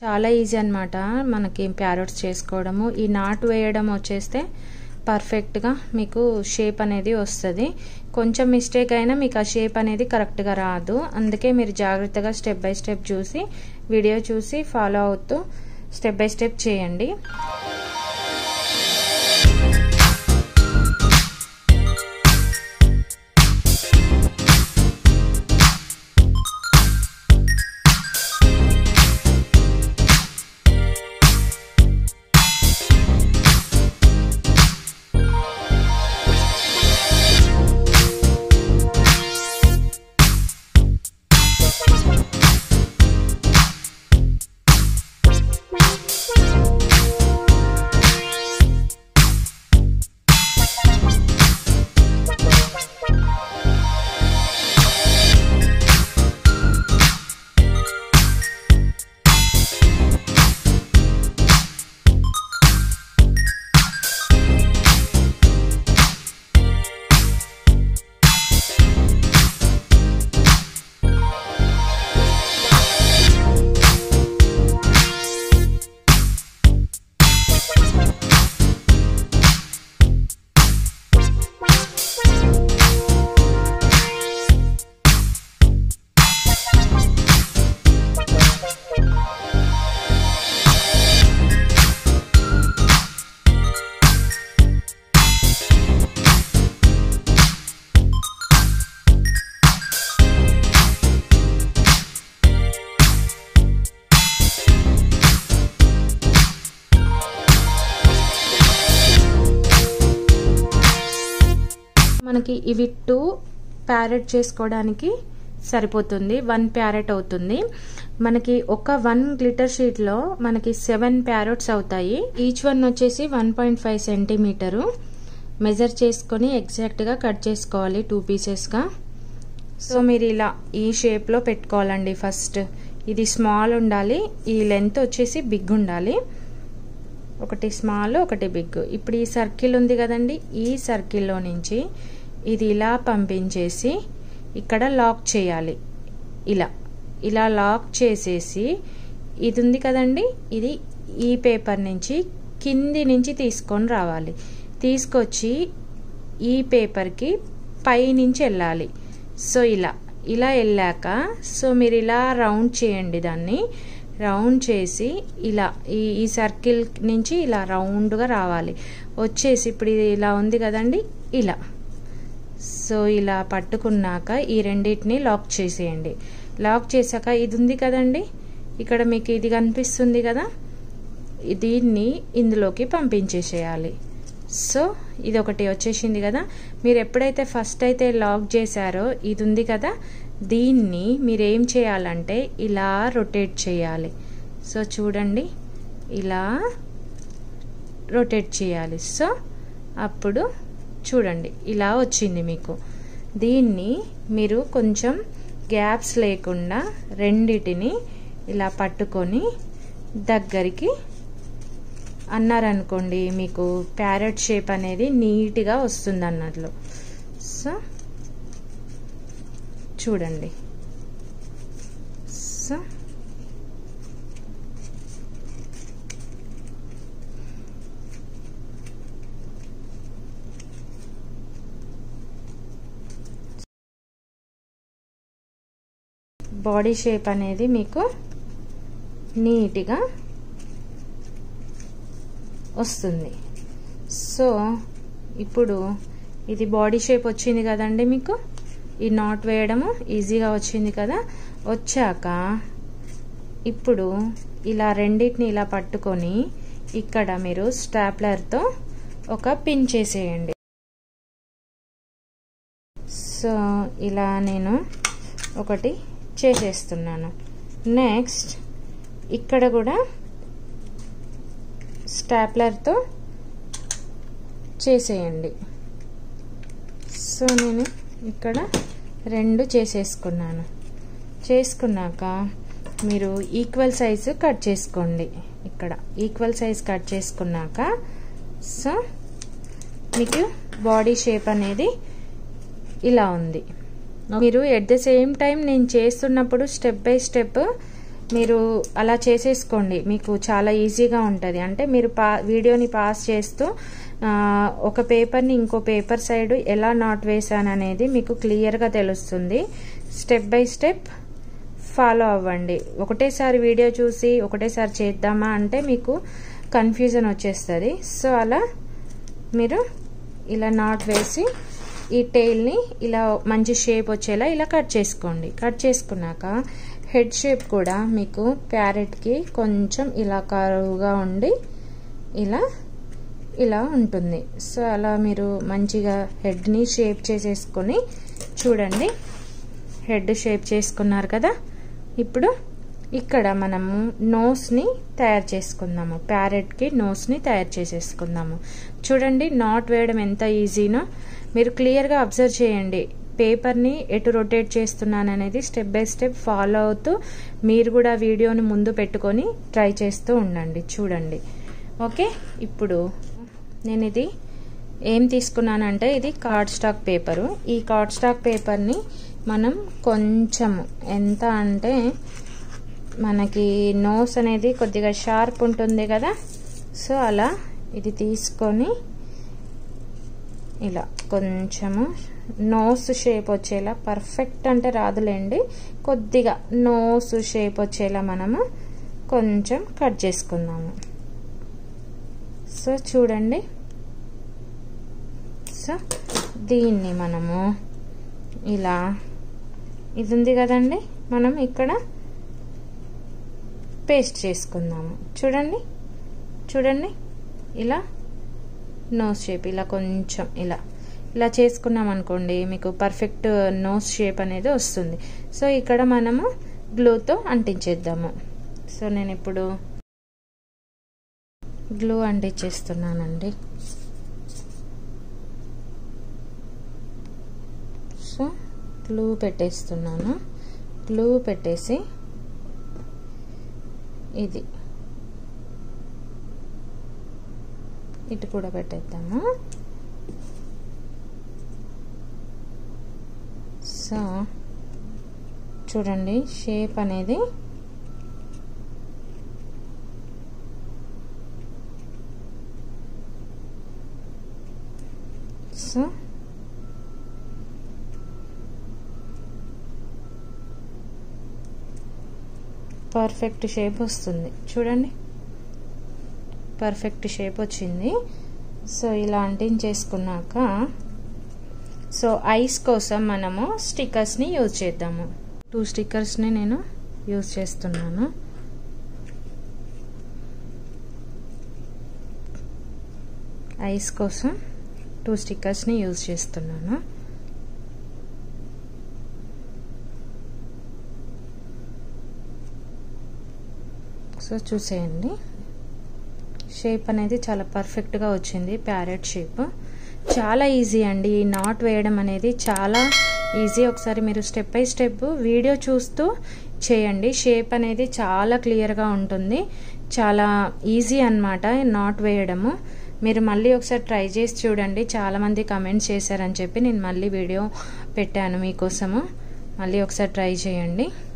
చాలా ఈజీ అన్నమాట మనకి ప్యారెట్స్ చేసుకోవడము. ఈ నాట్ వేయడం వచ్చేస్తే పర్ఫెక్ట్గా మీకు షేప్ అనేది వస్తుంది. కొంచెం మిస్టేక్ అయినా మీకు ఆ షేప్ అనేది కరెక్ట్గా రాదు. అందుకే మీరు జాగ్రత్తగా స్టెప్ బై స్టెప్ చూసి వీడియో చూసి ఫాలో అవుతూ స్టెప్ బై స్టెప్ చేయండి. మనకి ఇవి 2 ప్యారెట్ చేసుకోవడానికి సరిపోతుంది. 1 ప్యారెట్ అవుతుంది. మనకి ఒక 1 గ్లిటర్ షీట్ లో మనకి 7 ప్యారెట్స్ అవుతాయి. ఈచ్ వన్ వచ్చేసి 1.5 సెంటీమీటరు మెజర్ చేసుకొని ఎగ్జాక్ట్ గా కట్ చేసుకోవాలి 2 పీసెస్ గా. సో మీరు ఇలా ఈ షేప్ లో పెట్టుకోవాలండి. ఫస్ట్ ఇది స్మాల్ ఉండాలి, ఈ లెంత్ వచ్చేసి బిగ్ ఉండాలి. ఒకటి స్మాల్ ఒకటి బిగ్. ఇప్పుడు ఈ సర్కిల్ ఉంది కదండి, ఈ సర్కిల్లో నుంచి ఇది ఇలా పంపించేసి ఇక్కడ లాక్ చేయాలి. ఇలా లాక్ చేసేసి ఇది ఉంది కదండి, ఇది ఈ పేపర్ నుంచి కింది నుంచి తీసుకొని రావాలి. తీసుకొచ్చి ఈ పేపర్కి పై నుంచి వెళ్ళాలి. సో ఇలా వెళ్ళాక సో మీరు ఇలా రౌండ్ చేయండి. దాన్ని రౌండ్ చేసి ఇలా ఈ సర్కిల్ నుంచి ఇలా రౌండ్గా రావాలి. వచ్చేసి ఇప్పుడు ఇది ఇలా ఉంది కదండి, ఇలా సో ఇలా పట్టుకున్నాక ఈ రెండింటిని లాక్ చేసేయండి. లాక్ చేశాక ఇది ఉంది కదండి, ఇక్కడ మీకు ఇది కనిపిస్తుంది కదా, దీన్ని ఇందులోకి పంపించేసేయాలి. సో ఇది ఒకటి వచ్చేసింది కదా. మీరు ఎప్పుడైతే ఫస్ట్ అయితే లాక్ చేశారో ఇది ఉంది కదా, దీన్ని మీరు ఏం చేయాలంటే ఇలా రొటేట్ చేయాలి. సో చూడండి ఇలా రొటేట్ చేయాలి. సో అప్పుడు చూడండి ఇలా వచ్చింది మీకు. దీన్ని మీరు కొంచెం గ్యాప్స్ లేకుండా రెండిటిని ఇలా పట్టుకొని దగ్గరికి అన్నారనుకోండి, మీకు ప్యారెట్ షేప్ అనేది నీట్గా వస్తుంది అన్నట్లు. సో చూడండి. సో బాడీ షేప్ అనేది మీకు నీట్గా వస్తుంది. సో ఇప్పుడు ఇది బాడీ షేప్ వచ్చింది కదండి, మీకు ఈ నాట్ వేయడము ఈజీగా వచ్చింది కదా. వచ్చాక ఇప్పుడు ఇలా రెండింటిని ఇలా పట్టుకొని ఇక్కడ మీరు స్టాప్లర్తో ఒక పిన్ చేసేయండి. సో ఇలా నేను ఒకటి చేసేస్తున్నాను. నెక్స్ట్ ఇక్కడ కూడా స్టాప్లర్తో చేసేయండి. సో నేను ఇక్కడ 2 చేసేసుకున్నాను. చేసుకున్నాక మీరు ఈక్వల్ సైజు కట్ చేసుకోండి. ఇక్కడ ఈక్వల్ సైజ్ కట్ చేసుకున్నాక సో మీకు బాడీ షేప్ అనేది ఇలా ఉంది. మీరు ఎట్ ద సేమ్ టైం నేను చేస్తున్నప్పుడు స్టెప్ బై స్టెప్ మీరు అలా చేసేసుకోండి, మీకు చాలా ఈజీగా ఉంటుంది. అంటే మీరు వీడియోని పాస్ చేస్తూ ఒక పేపర్ని ఇంకో పేపర్ సైడ్ ఎలా నాట్ వేసాను అనేది మీకు క్లియర్గా తెలుస్తుంది. స్టెప్ బై స్టెప్ ఫాలో అవ్వండి. ఒకటేసారి వీడియో చూసి ఒకటేసారి చేద్దామా అంటే మీకు కన్ఫ్యూజన్ వచ్చేస్తుంది. సో అలా మీరు ఇలా నాట్ వేసి ఈ టెయిల్ని ఇలా మంచి షేప్ వచ్చేలా ఇలా కట్ చేసుకోండి. కట్ చేసుకున్నాక హెడ్ షేప్ కూడా మీకు ప్యారెట్కి కొంచెం ఇలా కరువుగా ఉండి ఇలా ఉంటుంది. సో అలా మీరు మంచిగా హెడ్ని షేప్ చేసేసుకొని చూడండి. హెడ్ షేప్ చేసుకున్నారు కదా. ఇప్పుడు ఇక్కడ మనము నోస్ని తయారు చేసుకుందాము. ప్యారెట్కి నోస్ని తయారు చేసేసుకుందాము. చూడండి నాట్ వేయడం ఎంత ఈజీనో మీరు క్లియర్గా అబ్జర్వ్ చేయండి. పేపర్ని ఎటు రొటేట్ చేస్తున్నాను అనేది స్టెప్ బై స్టెప్ ఫాలో అవుతూ మీరు కూడా వీడియోని ముందు పెట్టుకొని ట్రై చేస్తూ ఉండండి. చూడండి. ఓకే, ఇప్పుడు నేను ఇది ఏం తీసుకున్నానంటే ఇది కార్డ్ స్టాక్ పేపరు. ఈ కార్డ్ స్టాక్ పేపర్ని మనం కొంచెం ఎంత అంటే మనకి నోస్ అనేది కొద్దిగా షార్ప్ ఉంటుంది కదా. సో అలా ఇది తీసుకొని ఇలా కొంచెము నోస్ షేప్ వచ్చేలా, పర్ఫెక్ట్ అంటే రాదులేండి, కొద్దిగా నోస్ షేప్ వచ్చేలా మనము కొంచెం కట్ చేసుకుందాము. సో చూడండి. సో దీన్ని మనము ఇలా ఇది ఉంది కదండి, మనం ఇక్కడ పేస్ట్ చేసుకుందాము. చూడండి చూడండి ఇలా నోస్ షేప్ ఇలా కొంచెం ఇలా చేసుకున్నాం అనుకోండి మీకు పర్ఫెక్ట్ నోస్ షేప్ అనేది వస్తుంది. సో ఇక్కడ మనము గ్లూతో అంటించేద్దాము. సో నేను ఇప్పుడు గ్లూ అంటించేస్తున్నానండి. సో గ్లూ పెట్టేస్తున్నాను. గ్లూ పెట్టేసి ఇది ఇటు కూడా పెట్టేద్దాము. సో చూడండి షేప్ అనేది సో పర్ఫెక్ట్ షేప్ వస్తుంది. చూడండి పర్ఫెక్ట్ షేప్ వచ్చింది. సో ఇలా అంటించేసుకున్నాక సో ఐస్ కోసం మనము స్టిక్కర్స్ని యూజ్ చేద్దాము. 2 స్టిక్కర్స్ని నేను యూజ్ చేస్తున్నాను. ఐస్ కోసం 2 స్టిక్కర్స్ని యూజ్ చేస్తున్నాను. సో చూసేయండి షేప్ అనేది చాలా పర్ఫెక్ట్గా వచ్చింది. ప్యారెట్ షేప్ చాలా ఈజీ అండి. ఈ నాట్ వేయడం అనేది చాలా ఈజీ. ఒకసారి మీరు స్టెప్ బై స్టెప్ వీడియో చూస్తూ చేయండి. షేప్ అనేది చాలా క్లియర్గా ఉంటుంది. చాలా ఈజీ అన్నమాట నాట్ వేయడము. మీరు మళ్ళీ ఒకసారి ట్రై చేసి చూడండి. చాలామంది కమెంట్స్ చేశారని చెప్పి నేను మళ్ళీ వీడియో పెట్టాను మీకోసము. మళ్ళీ ఒకసారి ట్రై చేయండి.